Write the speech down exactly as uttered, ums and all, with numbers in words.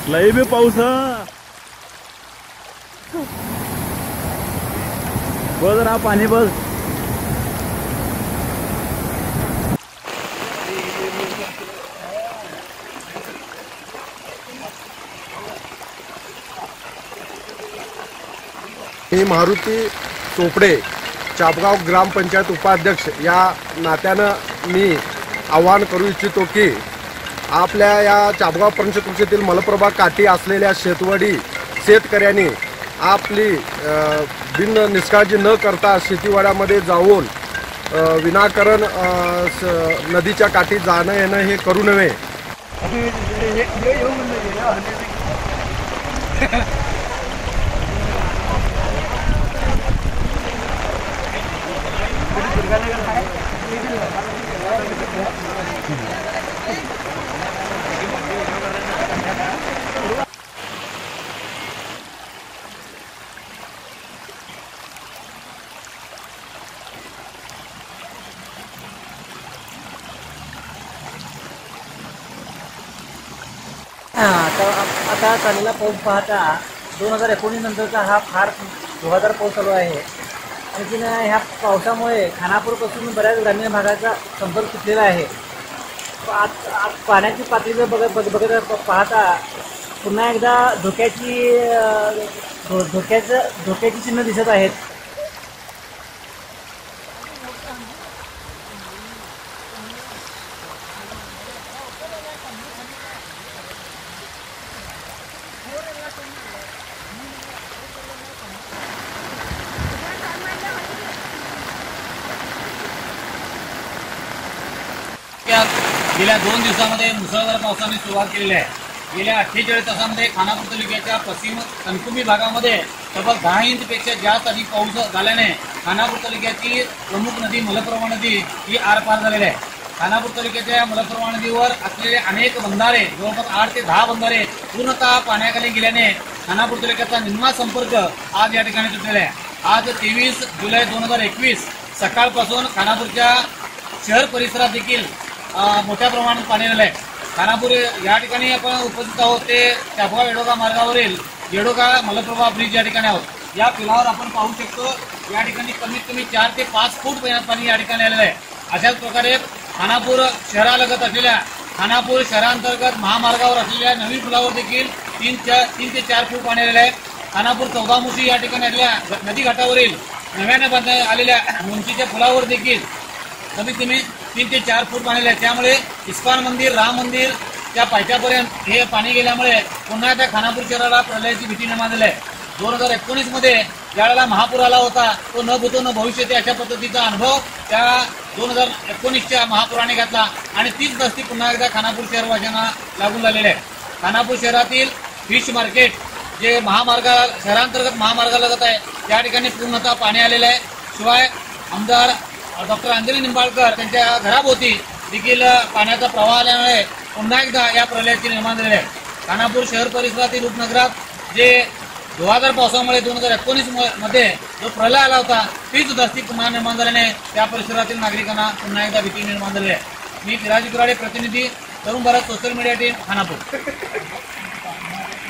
लई बी पाऊस हा. बघ जरा पाणी बघ. मी मारुती चोपडे, चापगाव ग्रामपंचायत उपाध्यक्ष या नात्यानं मी आवाहन करू इच्छितो की आपल्या या चापगाव पंचकृषीतील मलप्रभा काठी असलेल्या शेतवडी शेतकऱ्यांनी आपली बिन निष्काळजी न करता शेतीवाड्यामध्ये जाऊन विनाकारण नदीच्या काठी जाणं येणं हे करू नये. आता चाललेला पाऊस पाहता दोन हजार एकोणीस नंतरचा हा फार जोरदार पाऊस चालू आहे. आणखीन ह्या पावसामुळे खानापूरपासून बऱ्याच ग्रामीण भागाचा संपर्क तुटलेला आहे. आज आज पाण्याची पातळी जर बघत बघ बघत पाहता पुन्हा एकदा धोक्याची धो धोक्याचं धोक्याची चिन्ह दिसत आहेत. गेल्या दोन दिवसांमध्ये मुसळधार पावसाने सुरुवात केलेली आहे. गेल्या अठ्ठेचाळीस तासांमध्ये खानापूर तालुक्याच्या पश्चिम कणकुंबी भागामध्ये तब्बल दहा इंचपेक्षा जास्त अधिक पाऊस झाल्याने खानापूर तालुक्याची प्रमुख नदी मलप्रभा नदी ही आरपार झालेली आहे. खानापूर तालुक्याच्या मलप्रभा नदीवर असलेले अनेक बंधारे जवळपास आठ ते दहा बंधारे पूर्णतः पाण्याखाली गेल्याने खानापूर तालुक्याचा निम्मा संपर्क आज या ठिकाणी तुटलेला आहे. आज तेवीस जुलै दोन हजार एकवीस सकाळपासून खानापूरच्या शहर परिसरात देखील मोठ्या प्रमाणात पाणी आलेलं आहे. खानापूर या ठिकाणी आपण उपस्थित आहोत ते चापगाव येडोगा मार्गावरील येडोगा मलप्रभा ब्रिज या ठिकाणी आहोत. या पुलावर आपण पाहू शकतो या ठिकाणी कमीत कमी चार ते पाच फूट पाणी या ठिकाणी आलेलं आहे. अशाच प्रकारे खानापूर शहरालगत असलेल्या खानापूर शहरांतर्गत महामार्गावर असलेल्या नवीन पुलावर देखील तीन चार तीन ते चार फूट पाणी आलेलं आहे. खानापूर चौदामुशी या ठिकाणी असलेल्या नदी घाटावरील नव्याने बांधण्यात आलेल्या उंचीच्या पुलावर देखील कमीत कमी तीन ते चार फूट पाणी आहे. त्यामुळे इस्कॉन मंदिर राम मंदिर त्या पायथ्यापर्यंत हे पाणी गेल्यामुळे पुन्हा त्या खानापूर शहराला प्रलयाची भीती निर्माण झाली आहे. दोन हजार एकोणीस मध्ये ज्यावेळेला महापूर आला होता तो न भूतो न भविष्यते अशा पद्धतीचा अनुभव त्या दोन हजार एकोणीसच्या महापुराने घातला आणि तीच दस्ती पुन्हा एकदा खानापूर शहरवासियांना लागून झालेली आहे. खानापूर शहरातील फिश मार्केट जे महामार्गा शहरांतर्गत महामार्गालगत आहे त्या ठिकाणी पूर्णतः पाणी आलेलं आहे. शिवाय आमदार डॉक्टर अंजली निंबाळकर त्यांच्या घराभोवती देखील पाण्याचा प्रवाह आल्यामुळे पुन्हा एकदा या प्रलयाची निर्माण झालेली आहे. खानापूर शहर परिसरातील उपनगरात जे जोरदार पावसामुळे दोन हजार एकोणीस मध्ये जो प्रलय आला होता तीच दस्ती पुन्हा निर्माण झाल्याने त्या परिसरातील नागरिकांना पुन्हा एकदा भीती निर्माण झाली आहे. मी फिराजी कुराडे, प्रतिनिधी Tarun Bharat social media team, Khanapur.